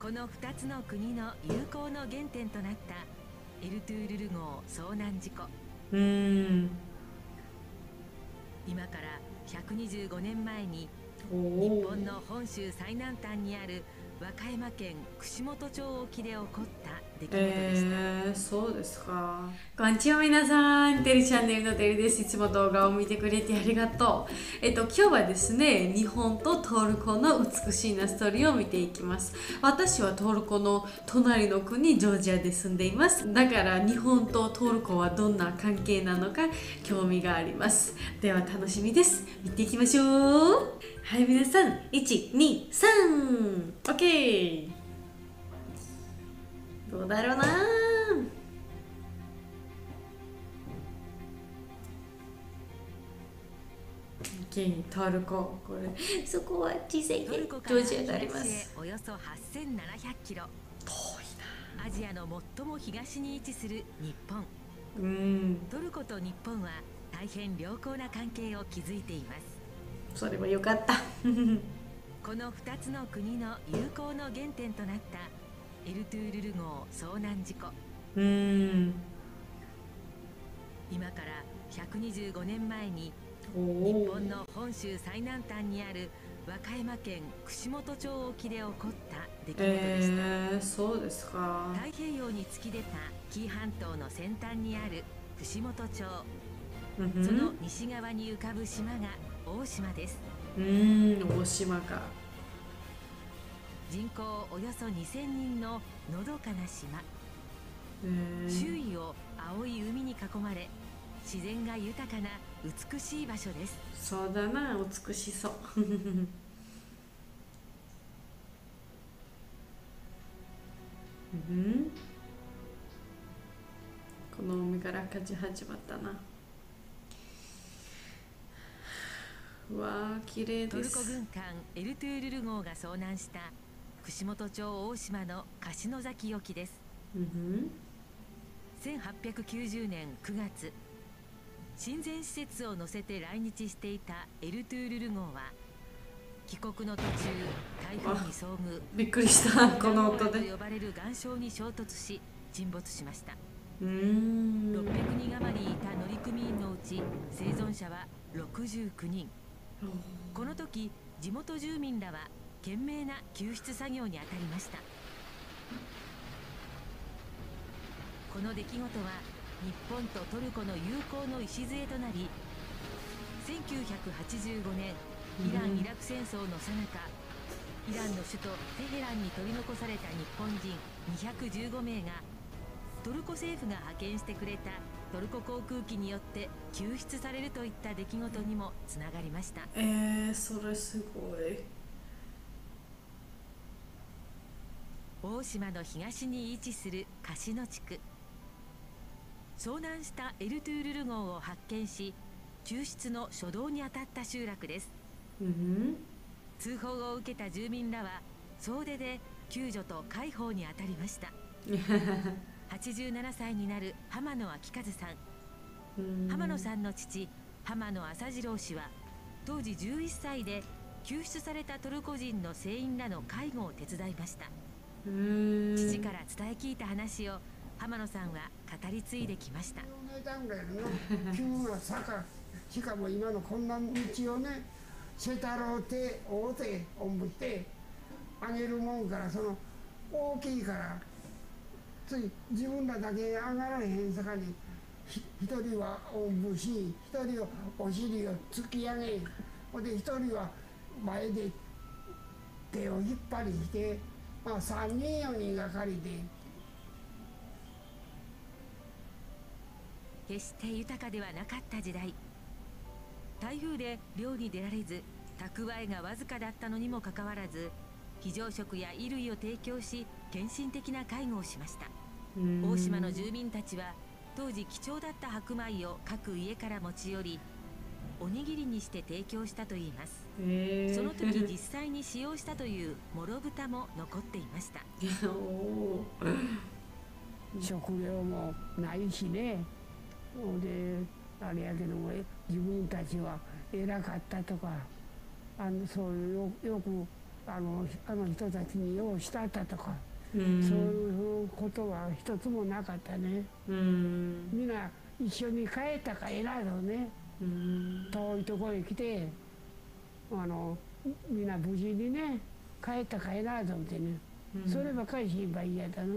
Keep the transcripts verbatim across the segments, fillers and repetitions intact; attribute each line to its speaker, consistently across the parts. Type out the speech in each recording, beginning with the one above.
Speaker 1: このふたつの国の友好の原点となったエルトゥールル号遭難事故。
Speaker 2: うーん。
Speaker 1: 今からひゃくにじゅうごねんまえに
Speaker 2: お
Speaker 1: 日
Speaker 2: お。
Speaker 1: 本の本州最南端にある和歌山県串本町沖で起こった出来事でした。
Speaker 2: えー、そうですか。こんにちは皆さん、テルチャンネルのテルです。いつも動画を見てくれてありがとう。えっと、今日はですね、日本とトルコの美しいなストーリーを見ていきます。私はトルコの隣の国、ジョージアで住んでいます。だから日本とトルコはどんな関係なのか興味があります。では楽しみです。見ていきましょう。はい、皆さん、いち、に、さん。OK。どうだろうな。トルコ、これそこは小さい
Speaker 1: ト
Speaker 2: で
Speaker 1: ルコから
Speaker 2: ジョージアでありま
Speaker 1: 東へ
Speaker 2: す。
Speaker 1: およそはっせんななひゃくキロ、
Speaker 2: 遠い
Speaker 1: アジアの最も東に位置する日本。
Speaker 2: な。うん、
Speaker 1: トルコと日本は大変良好な関係を築いています。
Speaker 2: それはよかった。
Speaker 1: このふたつの国の友好の原点となったエルトゥールル号遭難事故。
Speaker 2: うん、
Speaker 1: 今からひゃくにじゅうごねんまえに
Speaker 2: お
Speaker 1: 日
Speaker 2: お。
Speaker 1: 本の本州最南端にある和歌山県串本町沖で起こった出来事でした。
Speaker 2: えー、そうですか。
Speaker 1: 太平洋に突き出た紀伊半島の先端にある串本町、
Speaker 2: うんふん、
Speaker 1: その西側に浮かぶ島が大島です。
Speaker 2: うーん、大島か。
Speaker 1: 人口およそにせんにんののどかな島、
Speaker 2: えー、
Speaker 1: 周囲を青い海に囲まれ自然が豊かな美しい場所です。
Speaker 2: そうだな、美しそう。うん、この海から赤字始まったな。うわー、綺麗
Speaker 1: トルコ
Speaker 2: です。
Speaker 1: 軍艦エルトゥールル号が遭難した串本町大島の樫野崎沖です。
Speaker 2: うんふん、
Speaker 1: せんはっぴゃくきゅうじゅうねんくがつ、親善施設を乗せて来日していたエルトゥールル号は帰国の途中台風に遭遇、
Speaker 2: びっくりしたこの音で。
Speaker 1: と呼ばれる岩礁に衝突し沈没しました。
Speaker 2: うーん、
Speaker 1: ろっぴゃくにん余りいた乗組員のうち生存者はろくじゅうきゅうにん。この時地元住民らは懸命な救出作業に当たりました。この出来事は日本とトルコの友好の礎となり、せんきゅうひゃくはちじゅうごねんイラン・イラク戦争の最中、イランの首都テヘランに取り残された日本人にひゃくじゅうごめいがトルコ政府が派遣してくれたトルコ航空機によって救出されるといった出来事にもつながりました。
Speaker 2: えー、それすごい。
Speaker 1: 大島の東に位置する樫野地区、遭難したエルトゥールル号を発見し救出の初動に当たった集落です。
Speaker 2: うん、
Speaker 1: 通報を受けた住民らは総出で救助と介抱に当たりました。はちじゅうななさいになる浜野昭和さん、浜野さんの父浜野朝次郎氏は当時じゅういっさいで救出されたトルコ人の船員らの介護を手伝いました。父から伝え聞いた話を浜野さんは語り継いできました。
Speaker 3: 急な坂、しかも今のこんな道をね、せたろうて大手おんぶしてあげるもんから、その大きいからつい自分らだけ上がられへんさかに、一人はおんぶし、一人はお尻を突き上げ、ほんで一人は前で手を引っ張りして、まあさんにんよにんがかりで。
Speaker 1: 決して豊かではなかった時代、台風で漁に出られず蓄えがわずかだったのにもかかわらず、非常食や衣類を提供し献身的な介護をしました。大島の住民たちは当時貴重だった白米を各家から持ち寄りおにぎりにして提供したといいます。
Speaker 2: えー、
Speaker 1: その時実際に使用したというもろ豚も残っていました。
Speaker 3: 食料もないしね。であれやけども、自分たちは偉かったとか、あのそういうよよくあのあの人たちにようしたったとか、うん、そういうことは一つもなかったね。うん、みんな一緒に帰ったか偉いのね、うん、遠いところへ来てあのみんな無事にね帰ったか偉いぞってね、うん、そればかり心配やったの。うん、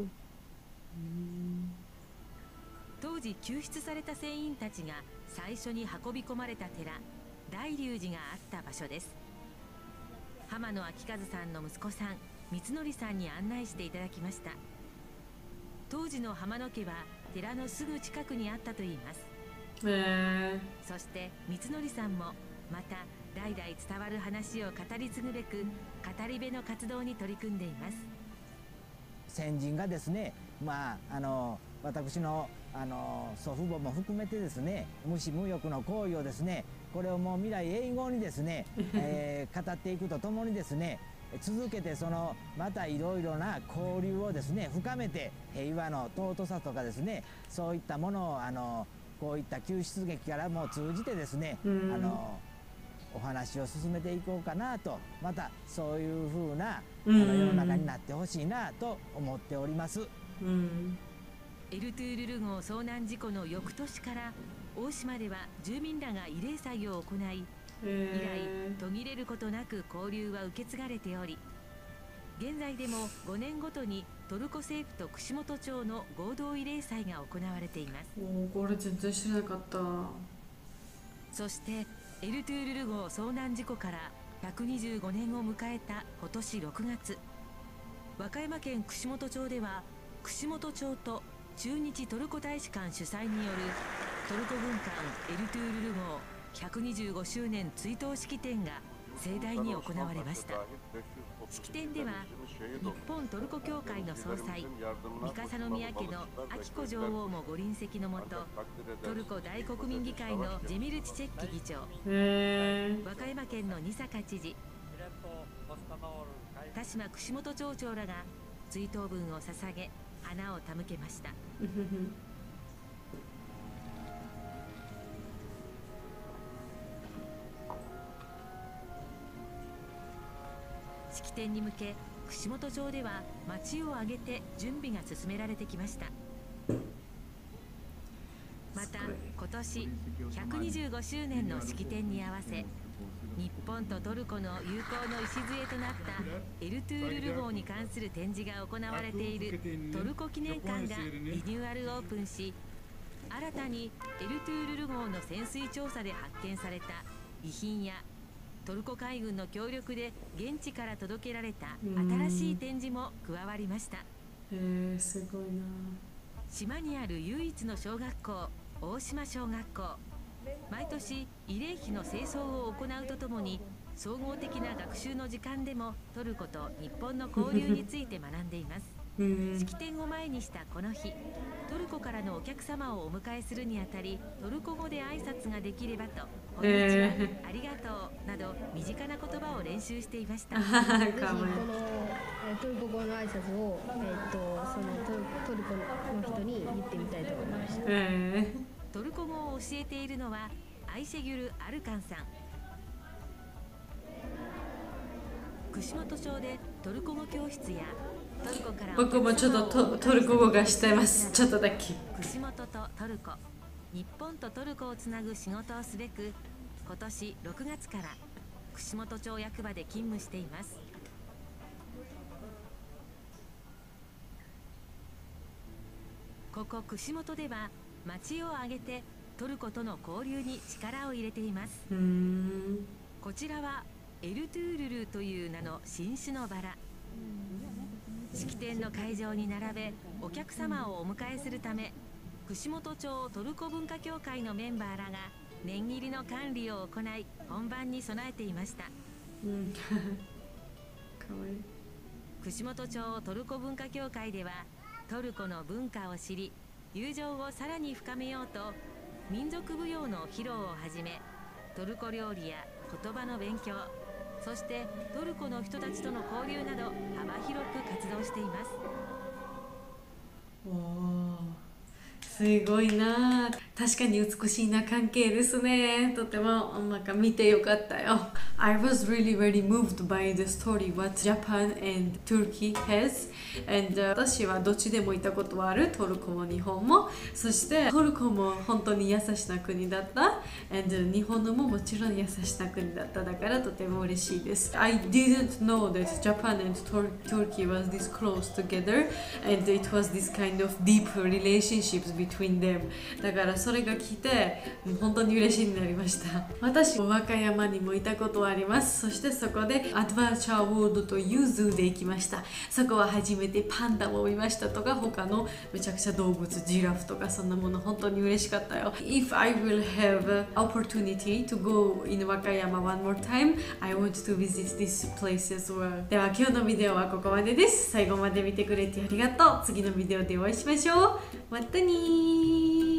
Speaker 1: 当時救出された船員たちが最初に運び込まれた寺大龍寺があった場所です。浜野昭和さんの息子さん光則さんに案内していただきました。当時の浜野家は寺のすぐ近くにあったといいます。へー。そして光則さんもまた代々伝わる話を語り継ぐべく語り部の活動に取り組んでいます。
Speaker 4: 先人がですね、まああの私のあの祖父母も含めてですね、無私無欲の行為をですね、これをもう未来永劫にですね、えー、語っていくとともにですね、続けてそのまたいろいろな交流をですね深めて、平和の尊さとかですね、そういったものをあのこういった救出劇からも通じてですね、あのお話を進めていこうかなと、またそういうふうなあの世の中になってほしいなと思っております。うん、
Speaker 1: エルトゥールル号遭難事故の翌年から大島では住民らが慰霊祭を行い、以来途切れることなく交流は受け継がれており、現在でもごねんごとにトルコ政府と串本町の合同慰霊祭が行われています。
Speaker 2: お、これ全然知らなかった。
Speaker 1: そしてエルトゥールル号遭難事故からひゃくにじゅうごねんを迎えた今年ろくがつ、和歌山県串本町では串本町と駐日トルコ大使館主催によるトルコ軍艦エルトゥールル号ひゃくにじゅうごしゅうねん追悼式典が盛大に行われました。式典では日本トルコ協会の総裁三笠宮家の彬子女王もご臨席のもと、トルコ大国民議会のジェミル・チチェッキ議長、和歌山県の仁坂知事、田島串本町長らが追悼文を捧げ花を手向けました。式典に向け串本町では町を挙げて準備が進められてきました。また今年ひゃくにじゅうごしゅうねんの式典に合わせ、日本とトルコの友好の礎となったエルトゥールル号に関する展示が行われているトルコ記念館がリニューアルオープンし、新たにエルトゥールル号の潜水調査で発見された遺品やトルコ海軍の協力で現地から届けられた新しい展示も加わりました。
Speaker 2: へえ、すごいな。
Speaker 1: 島にある唯一の小学校、大島小学校、毎年慰霊碑の清掃を行うとともに総合的な学習の時間でもトルコと日本の交流について学んでいます。式典を前にしたこの日、トルコからのお客様をお迎えするにあたり、トルコ語で挨拶ができればと、こんにちは、えー、ありがとうなど身近な言葉を練習していました。
Speaker 5: ぜひこのトルコ語の挨拶を、えー、とそのトル、トルコの人に言ってみたいと思いました。え
Speaker 1: ー、トルコ語を教えているのはアイシェギュル・アルカンさん。串本町でトルコ語教室やトルコから
Speaker 2: 僕もちょっと ト, トルコ語がしてます。ちょっとだけ。
Speaker 1: 串本とトルコ、日本とトルコをつなぐ仕事をすべく、今年ろくがつから串本町役場で勤務しています。ここ串本では町を挙げてトルコとの交流に力を入れています。うーん、こちらはエルトゥールルという名の新種のバラ。式典の会場に並べお客様をお迎えするため、串本町トルコ文化協会のメンバーらが念入りの管理を行い本番に備えていました。うん、かわいい。串本町トルコ文化協会ではトルコの文化を知り友情をさらに深めようと、民族舞踊の披露をはじめトルコ料理や言葉の勉強、そしてトルコの人たちとの交流など幅広く活動しています。
Speaker 2: おー、 すごいな。確かに美しいな関係ですね。とてもなんか見てよかったよ。I was really very moved by the story what Japan and Turkey has. And、uh, 私はどっちでも行ったことはある。トルコも日本も。そしてトルコも本当に優しな国だった。And 日本ももちろん優しな国だった。だからとても嬉しいです。I didn't know that Japan and Tur- Turkey was this close together. And it was this kind of deep relationships between them. だからそれが聞いて本当に嬉しいになりました。私も和歌山にもいたことはあります。そしてそこでアドベンチャーワールドというズーで行きました。そこは初めてパンダも見ましたとか他のめちゃくちゃ動物ジラフとかそんなもの本当に嬉しかったよ。If I will have an opportunity to go in 和歌山 one more time, I want to visit this place as well. では今日のビデオはここまでです。最後まで見てくれてありがとう。次のビデオでお会いしましょう。またねー。